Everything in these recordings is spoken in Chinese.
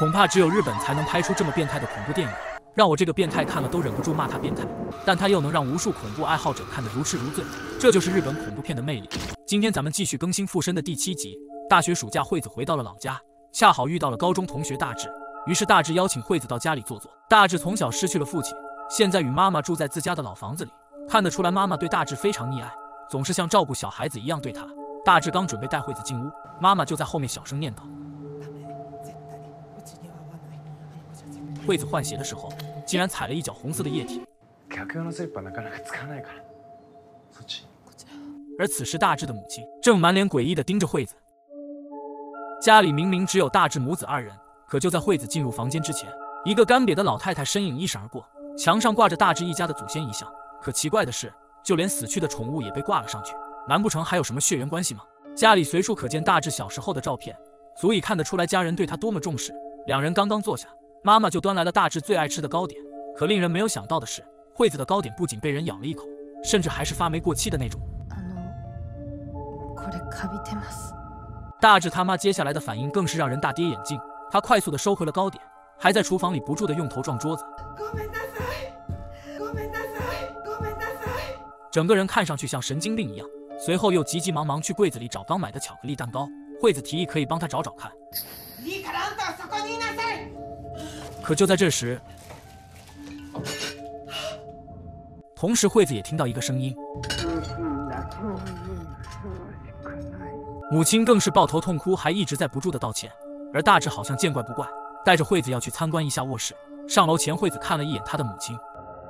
恐怕只有日本才能拍出这么变态的恐怖电影，让我这个变态看了都忍不住骂他变态，但他又能让无数恐怖爱好者看得如痴如醉，这就是日本恐怖片的魅力。今天咱们继续更新《附身》的第7集。大学暑假，惠子回到了老家，恰好遇到了高中同学大志，于是大志邀请惠子到家里坐坐。大志从小失去了父亲，现在与妈妈住在自家的老房子里，看得出来妈妈对大志非常溺爱，总是像照顾小孩子一样对他。大志刚准备带惠子进屋，妈妈就在后面小声念叨。惠子换鞋的时候，竟然踩了一脚红色的液体。而此时大志的母亲正满脸诡异地盯着惠子。家里明明只有大志母子2人，可就在惠子进入房间之前，一个干瘪的老太太身影一闪而过，墙上挂着大志一家的祖先遗像。可奇怪的是，就连死去的宠物也被挂了上去，难不成还有什么血缘关系吗？家里随处可见大志小时候的照片，足以看得出来家人对他多么重视。两人刚刚坐下，妈妈就端来了大志最爱吃的糕点。可令人没有想到的是，惠子的糕点不仅被人咬了一口，甚至还是发霉过期的那种。大志他妈接下来的反应更是让人大跌眼镜，他快速地收回了糕点，还在厨房里不住地用头撞桌子，整个人看上去像神经病一样。随后又急急忙忙去柜子里找刚买的巧克力蛋糕，惠子提议可以帮他找找看。可就在这时，同时惠子也听到一个声音，母亲更是抱头痛哭，还一直在不住的道歉。而大志好像见怪不怪，带着惠子要去参观一下卧室。上楼前，惠子看了一眼他的母亲。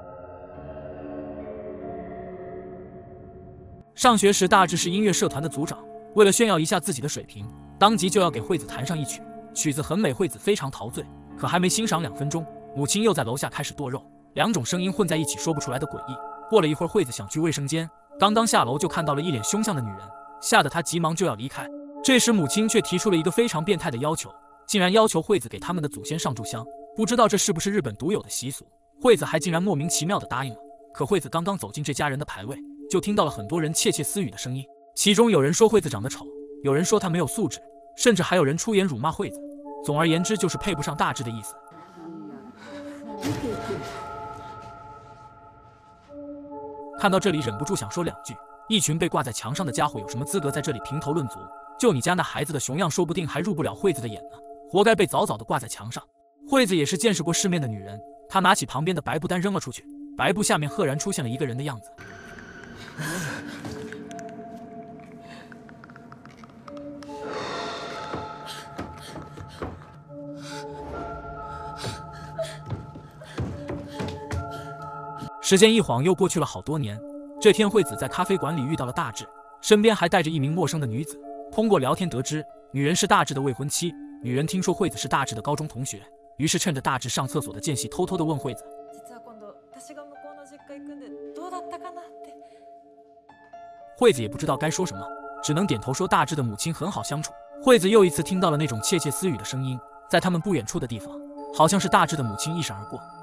上学时，大志是音乐社团的组长，为了炫耀一下自己的水平，当即就要给惠子弹上一曲。曲子很美，惠子非常陶醉。可还没欣赏2分钟，母亲又在楼下开始剁肉，2种声音混在一起，说不出来的诡异。过了一会儿，惠子想去卫生间，刚刚下楼就看到了一脸凶相的女人，吓得她急忙就要离开。这时母亲却提出了一个非常变态的要求，竟然要求惠子给他们的祖先上炷香。不知道这是不是日本独有的习俗，惠子还竟然莫名其妙地答应了。可惠子刚刚走进这家人的牌位，就听到了很多人窃窃私语的声音，其中有人说惠子长得丑，有人说她没有素质，甚至还有人出言辱骂惠子。总而言之，就是配不上大志的意思。看到这里，忍不住想说2句：一群被挂在墙上的家伙有什么资格在这里评头论足？就你家那孩子的熊样，说不定还入不了惠子的眼呢，活该被早早的挂在墙上。惠子也是见识过世面的女人，她拿起旁边的白布单扔了出去，白布下面赫然出现了一个人的样子。时间一晃又过去了好多年。这天，惠子在咖啡馆里遇到了大志，身边还带着一名陌生的女子。通过聊天得知，女人是大志的未婚妻。女人听说惠子是大志的高中同学，于是趁着大志上厕所的间隙，偷偷地问惠子。惠子也不知道该说什么，只能点头说大志的母亲很好相处。惠子又一次听到了那种窃窃私语的声音，在他们不远处的地方，好像是大志的母亲一闪而过。